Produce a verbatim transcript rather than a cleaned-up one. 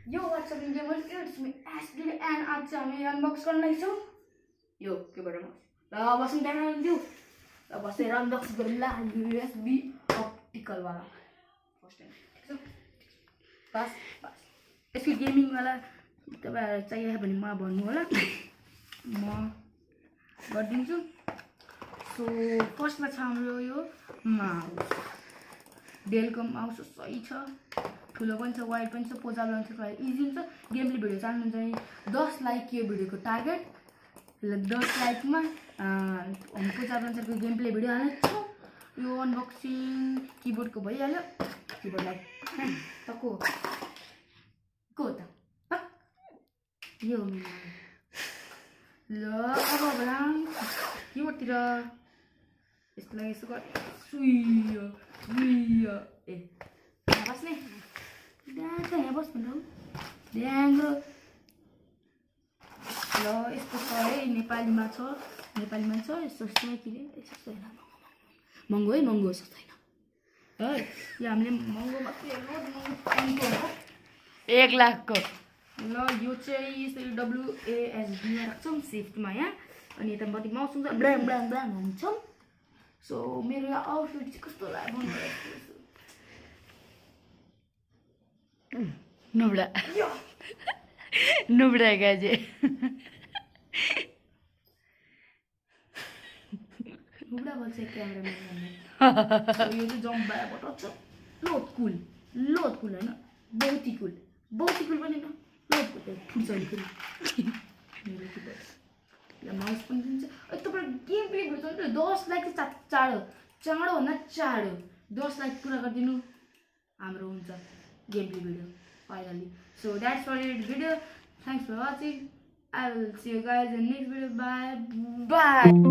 Yo, what's up, gamers? It's me, Ashley, and आज चाहिँ हामी अनबक्स गर्न लाग्छौँ यो के भन्छ ल बस्नु टाइम आउँदियो ल बसेर अनबक्स गरौँ ल यूएसबी अप्टिकल वाला फर्स्ट टाइम ठीक छ बस बस यसको गेमिङ वाला तपाईहरुलाई चाहियो भने म भन्नु होला म गरिदिन्छु सो फर्स्टमा छ हाम्रो यो माउस डेलको माउस सही छ ठुलो पनि छ वाइड पनि छ पोजा लाउन छ इजी हुन्छ गेमले भिडियो चाल्नु चाहिँ दस लाइक यो भिडियोको टार्गेट ल दस लाइकमा हामी पोजा लाउनको गेम प्ले भिडियो हाल्छौँ यो अनबक्सिङ किबोर्डको भइहाल्यो किबोर्डलाई तको को त यो ल अब बराम किबोर्डतिर यसलाई यसो गर सुइयो सुइयो ए बस्ने ड्याङ यहाँ बस भन्नु ड्याङ ल यस्तो छ है नेपालीमा छ नेपालीमा छ यस्तो छ के रे यस्तो हैन महँगो है महँगो छ छैन है यो हामीले महँगो मात्रै हेर्नु एक लाखको ल यो चाहिँ यसरी डब्ल्युएएसडी मा राख्छौँ शिफ्टमा यहाँ अनि यता माथि माउस हुन्छ ब्ल्याङ ब्ल्याङ ब्ल्याङ हुन्छ सो मेरो आउटफिट चाहिँ कस्तो लाग्यो Nubra. Nubra gaje. Nubra भन्छ क्यामेराम्यान भन्ने यो चाहिँ जम्प बाबाट छ लोड कुल लोड कुल हैन बहुती कुल बहुती कुल पनि न लोड कुल फुट्छ नि फेरि मेरो किबोर्ड ल माउस पनि दिन्छ ए तपाईँ गेम प्ले गर्छ दस लाख चाहिँ चाँडो चाँडो भन्दा चाँडो दस लाख पुरा गरिदिनु हाम्रो हुन्छ gameplay video finally. So that's for your video. Thanks for watching. I will see you guys in the next video. Bye bye.